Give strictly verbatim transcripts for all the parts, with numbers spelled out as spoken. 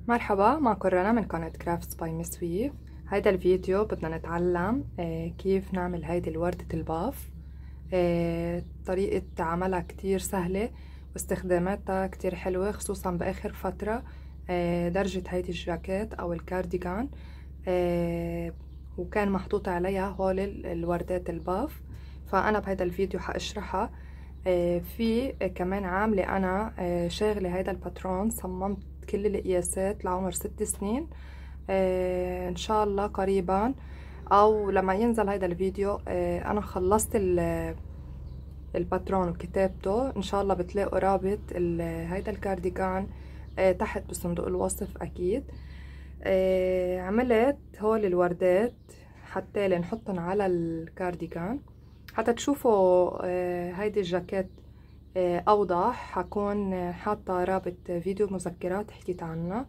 مرحبا، معكم رنا من قناة كرافتس باي مس ويف. هيدا الفيديو بدنا نتعلم آه كيف نعمل هيدي الوردة الباف. آه طريقة عملها كتير سهلة واستخداماتها كتير حلوة، خصوصا بآخر فترة. آه درجة هيدي الجاكيت أو الكارديغان آه وكان محطوط عليها هول الوردات الباف، فأنا بهيدا الفيديو حأشرحها. آه في كمان عاملة أنا آه شاغلة هيدا الباترون، صممت كل القياسات لعمر ست سنين. آه ان شاء الله قريبا او لما ينزل هيدا الفيديو آه انا خلصت الباترون وكتابته. ان شاء الله بتلاقوا رابط هيدا الكارديغان آه تحت بصندوق الوصف اكيد. آه عملت هول الوردات حتى لنحطن على الكارديغان حتى تشوفوا آه هيدي الجاكيت آه اوضح. حكون حاطه رابط فيديو مذكرات حكيت عنها.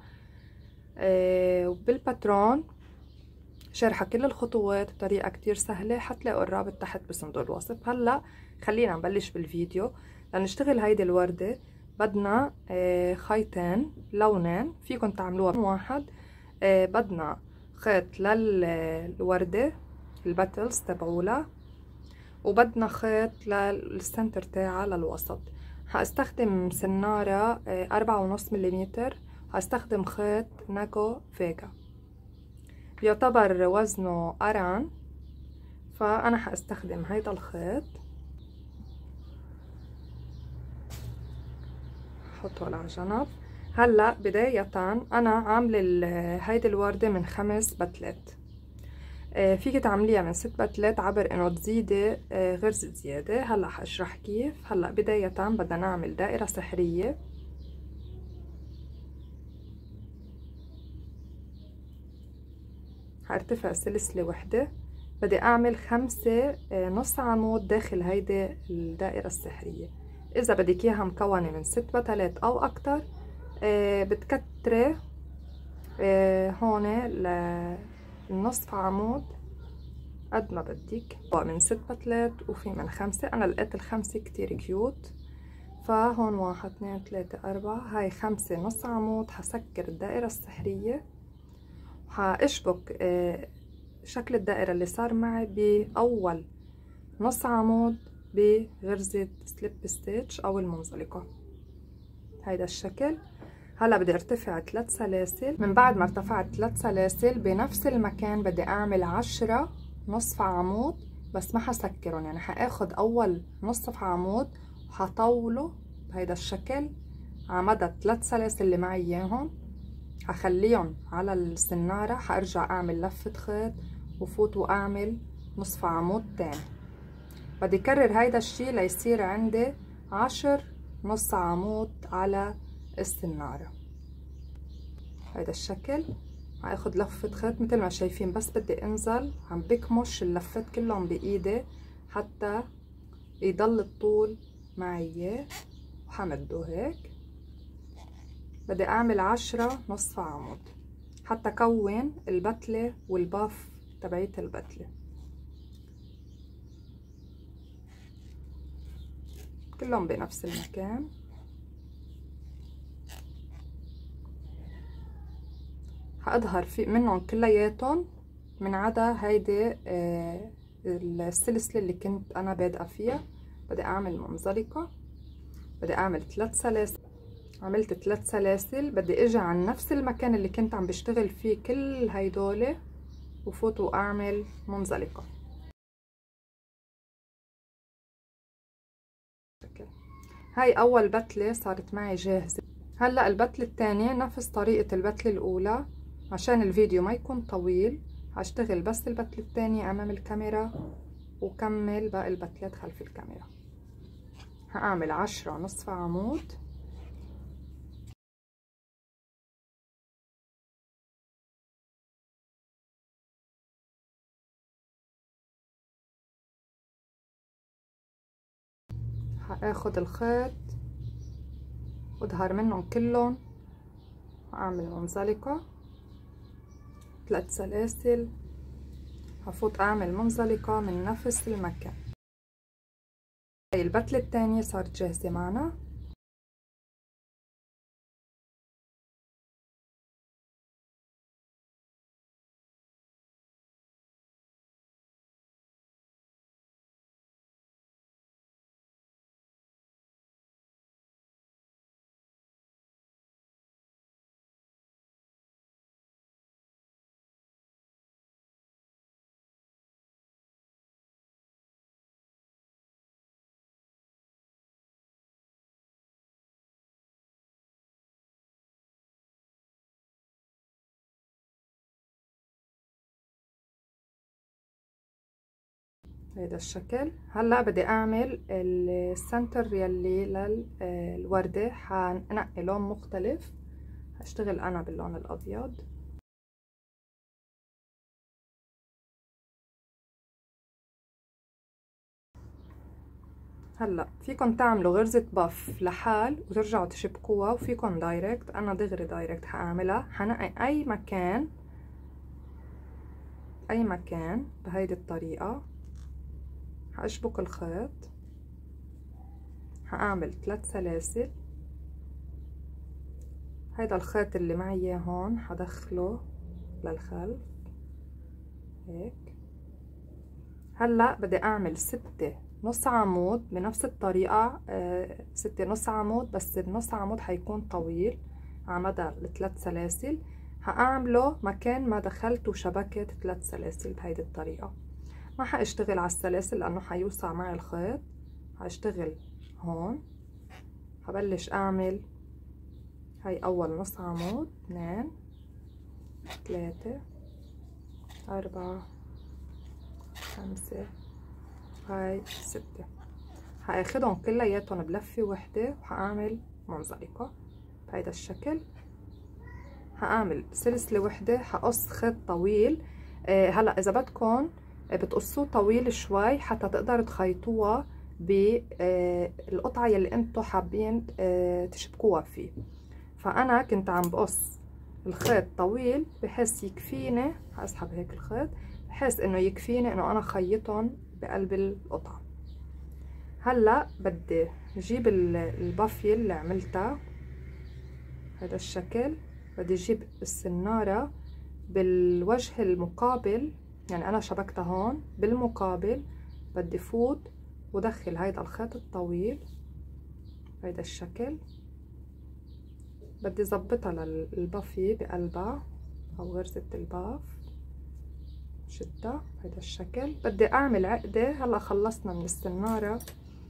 وبالباترون شارحة كل الخطوات بطريقة كتير سهلة، حتلاقوا الرابط تحت بصندوق الوصف. هلا خلينا نبلش بالفيديو. لنشتغل هيدي الوردة بدنا خيطين لونين، فيكن تعملوها واحد. بدنا خيط للوردة الباتلز تبعولها، وبدنا خيط للسنتر تاعها للوسط. هستخدم سنارة أربعة ونص مليمتر. هستخدم خيط ناكو فيجا، بيعتبر وزنه أران، فأنا هستخدم هيدا الخيط. حطه على جنب. هلا بداية أنا عاملة هيدي الوردة من خمس بتلات. فيك تعمليها من ست بتلات عبر انه تزيدي غرزة زيادة. هلا هشرح كيف. هلا بداية بدنا نعمل دائرة سحرية. هارتفع سلسلة وحدة. بدي اعمل خمسة نص عمود داخل هيدي الدائرة السحرية. اذا بدك اياها مكونة من ست بتلات او اكتر بتكتري هون للنصف عمود قد ما بدك. من ست بتلات وفي من خمسة. انا لقيت الخمسة كتير كيوت، فهون واحد اثنين ثلاثة أربعة. هاي خمسة نص عمود. حسكر الدائرة السحرية وحاشبك شكل الدائرة اللي صار معي بأول نص عمود بغرزة سليب ستيتش أو المنزلقة. هيدا الشكل. هلا بدي ارتفع ثلاث سلاسل. من بعد ما ارتفعت ثلاث سلاسل بنفس المكان بدي اعمل عشرة نصف عمود، بس ما حسكرهم. يعني حاخد اول نصف عمود وحطوله بهيدا الشكل على مدى ثلاث سلاسل اللي معي اياهم. حخليهم على السنارة. حارجع اعمل لفة خيط وفوت واعمل نصف عمود تاني. بدي كرر هيدا الشي ليصير عندي عشر نص عمود على السنارة. هيدا الشكل. هاخد لفة خيط مثل ما شايفين، بس بدي انزل عم بكمش اللفات كلهم بايدي حتى يضل الطول معي، وحمده هيك. بدي اعمل عشرة نصف عمود حتى كون البتلة والباف تبعيت البتلة كلهم بنفس المكان. هأظهر في منهم كلياتهم من عدا هيدي آه السلسلة اللي كنت أنا بادئة فيها. بدي أعمل منزلقة. بدي أعمل ثلاث سلاسل. عملت ثلاث سلاسل. بدي أجي عن نفس المكان اللي كنت عم بشتغل فيه كل هيدول وفوت وأعمل منزلقة. هاي أول بتلة صارت معي جاهزة. هلأ البتلة الثانية نفس طريقة البتلة الأولى. عشان الفيديو ما يكون طويل هشتغل بس البتلة الثانية أمام الكاميرا وكمل باقي البتلات خلف الكاميرا. هأعمل عشرة نصف عمود. هاخد الخيط واظهر منهم كلهم وأعمل منزلقة ثلاث سلاسل. هفوت أعمل منزلقة من نفس المكان. هاي البتلة الثانية صارت جاهزة معنا. بهيدا الشكل. هلا بدي اعمل السنتر يلي للوردة، حنقي لون مختلف، هشتغل انا باللون الابيض. هلا فيكن تعملوا غرزة باف لحال وترجعوا تشبكوها، وفيكن دايركت. انا دغري دايركت حاعملها. حنقي اي مكان اي مكان بهيدي الطريقة، حاشبك الخيط، حاعمل ثلاث سلاسل. هيدا الخيط اللي معي هون حدخله للخلف هيك. هلا بدي اعمل ستة نص عمود بنفس الطريقة، آه ستة نص عمود، بس النص عمود حيكون طويل على مدى الثلاث سلاسل. هاعمله مكان ما دخلت وشبكت ثلاث سلاسل بهيدي الطريقة. ما حاشتغل على السلاسل لانه حيوسع معي الخيط. هاشتغل هون، هبلش اعمل هاي اول نص عمود، اثنين ثلاثة أربعة خمسة، هاي ستة. هاخدهم كلياتهم بلفة وحدة وهعمل منزلقة بهيدا الشكل. هعمل سلسلة وحدة، هقص خيط طويل. آه هلا اذا بدكم بتقصوه طويل شوي حتى تقدروا تخيطوها بالقطعة يلي انتو حابين آه تشبكوها فيه. فانا كنت عم بقص الخيط طويل بحيث يكفيني، هسحب هيك الخيط بحيث انه يكفيني انه انا خيطهم بقلب القطعة. هلا بدي اجيب البافية اللي عملتها هذا الشكل، بدي اجيب السنارة بالوجه المقابل، يعني انا شبكتها هون بالمقابل، بدي فوت ودخل هيدا الخيط الطويل هيدا الشكل. بدي ظبطها للبافية بقلبها او غرزة الباف، شدها بهيدا الشكل. بدي اعمل عقدة. هلا خلصنا من السنارة،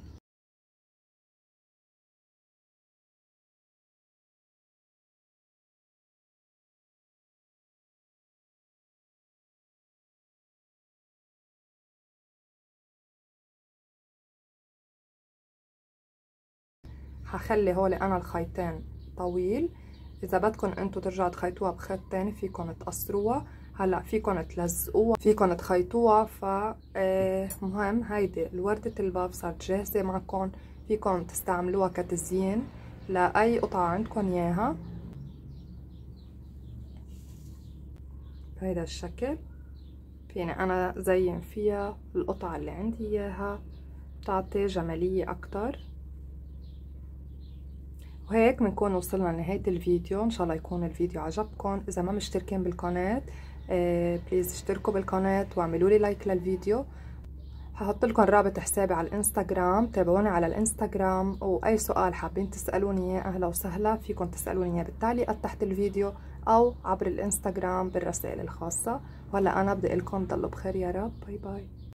هخلي هولي انا الخيطين طويل. اذا بدكم انتو ترجعوا تخيطوها بخيط تاني فيكم تقصروها، هلا فيكم تلزقوها، فيكم تخيطوها. فمهم هيدي الوردة الباف صارت جاهزة معكم، فيكم تستعملوها كتزيين لاي قطعة عندكم اياها بهيدا الشكل. فيني انا زين فيها القطعة اللي عندي اياها، بتعطي جمالية اكتر. وهيك بنكون وصلنا لنهاية الفيديو. ان شاء الله يكون الفيديو عجبكم. اذا ما مشتركين بالقناة آه بليز اشتركوا بالقناة واعملوا لي لايك للفيديو. هحط لكم رابط حسابي على الانستغرام، تابعوني على الانستغرام. واي سؤال حابين تسألوني اياه اهلا وسهلا، فيكم تسألوني اياه بالتعليقات تحت الفيديو او عبر الانستغرام بالرسائل الخاصة. وهلا انا بدي اقول لكم ضلوا بخير يا رب. باي باي.